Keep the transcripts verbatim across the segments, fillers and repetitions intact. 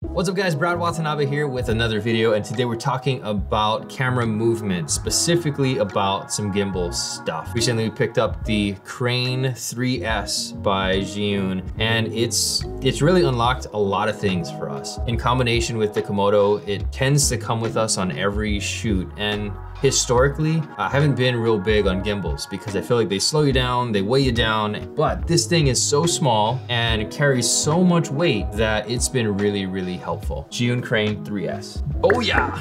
What's up guys, Brad Watanabe here with another video, and today we're talking about camera movement, specifically about some gimbal stuff. Recently we picked up the Crane three S by ZHIYUN, and it's it's really unlocked a lot of things for us. In combination with the Komodo, it tends to come with us on every shoot, and historically, I haven't been real big on gimbals because I feel like they slow you down, they weigh you down, but this thing is so small and it carries so much weight that it's been really, really helpful. ZHIYUN Crane three S. Oh yeah!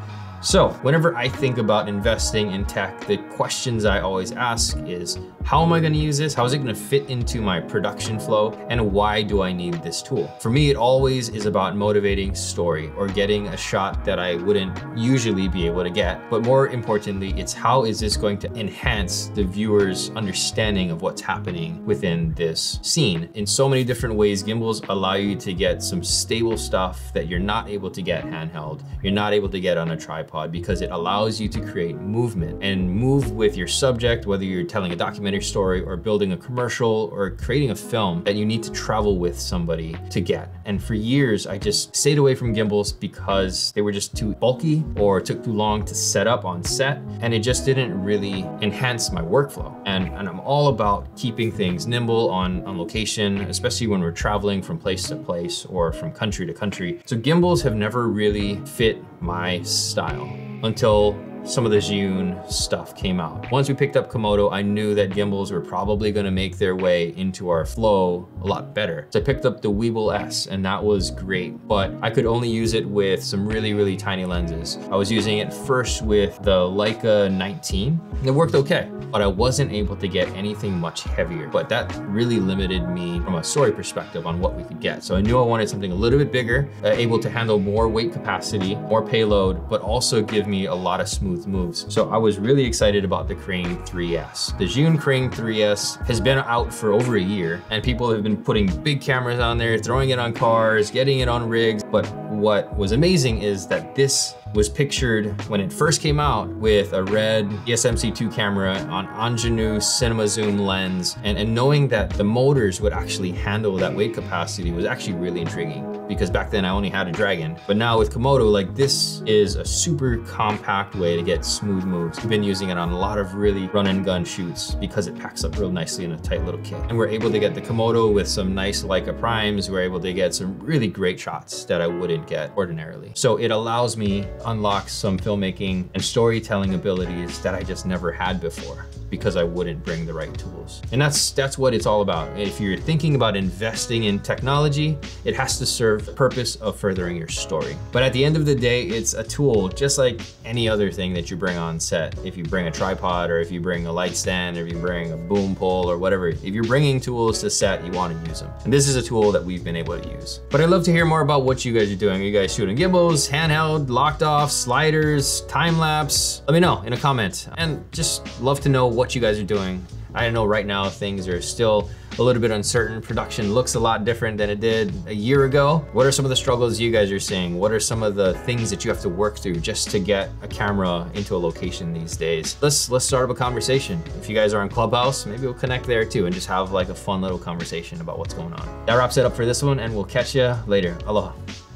So, whenever I think about investing in tech, the questions I always ask is, how am I gonna use this? How is it gonna fit into my production flow? And why do I need this tool? For me, it always is about motivating story or getting a shot that I wouldn't usually be able to get. But more importantly, it's how is this going to enhance the viewer's understanding of what's happening within this scene. In so many different ways, gimbals allow you to get some stable stuff that you're not able to get handheld. You're not able to get on a tripod, because it allows you to create movement and move with your subject, whether you're telling a documentary story or building a commercial or creating a film that you need to travel with somebody to get. And for years, I just stayed away from gimbals because they were just too bulky or took too long to set up on set, and it just didn't really enhance my workflow. And, and I'm all about keeping things nimble on, on location, especially when we're traveling from place to place or from country to country. So gimbals have never really fit my style until some of the ZHIYUN stuff came out. Once we picked up Komodo, I knew that gimbals were probably gonna make their way into our flow a lot better. So I picked up the Weeble S, and that was great, but I could only use it with some really, really tiny lenses. I was using it first with the Leica nineteen, and it worked okay, but I wasn't able to get anything much heavier. But that really limited me from a story perspective on what we could get. So I knew I wanted something a little bit bigger, uh, able to handle more weight capacity, more payload, but also give me a lot of smooth moves. So I was really excited about the Crane three S. The ZHIYUN Crane three S has been out for over a year, and people have been putting big cameras on there, throwing it on cars, getting it on rigs. But what was amazing is that this was pictured when it first came out with a Red D S M C two camera on ingenue cinema zoom lens, and, and knowing that the motors would actually handle that weight capacity was actually really intriguing, because back then I only had a Dragon. But now with Komodo, like, this is a super compact way to get smooth moves. We've been using it on a lot of really run and gun shoots because it packs up real nicely in a tight little kit. And we're able to get the Komodo with some nice Leica primes. We're able to get some really great shots that I wouldn't get ordinarily. So it allows me to unlock some filmmaking and storytelling abilities that I just never had before, because I wouldn't bring the right tools. And that's that's what it's all about. If you're thinking about investing in technology, it has to serve the purpose of furthering your story. But at the end of the day, it's a tool just like any other thing that you bring on set. If you bring a tripod, or if you bring a light stand, or if you bring a boom pole or whatever, if you're bringing tools to set, you want to use them. And this is a tool that we've been able to use. But I'd love to hear more about what you guys are doing. Are you guys shooting gimbals, handheld, locked off, sliders, time lapse? Let me know in a comment. And just love to know what you guys are doing. I know right now things are still a little bit uncertain. Production looks a lot different than it did a year ago. What are some of the struggles you guys are seeing? What are some of the things that you have to work through just to get a camera into a location these days? Let's let's start up a conversation. If you guys are on Clubhouse, maybe we'll connect there too and just have like a fun little conversation about what's going on. That wraps it up for this one, and we'll catch you later. Aloha.